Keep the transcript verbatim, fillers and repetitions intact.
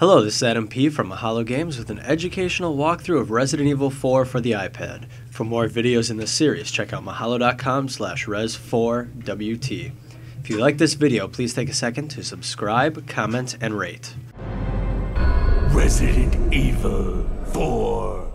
Hello, this is Adam P. from Mahalo Games with an educational walkthrough of Resident Evil four for the iPad. For more videos in this series, check out mahalo.com slash res4wt. If you like this video, please take a second to subscribe, comment, and rate. Resident Evil four.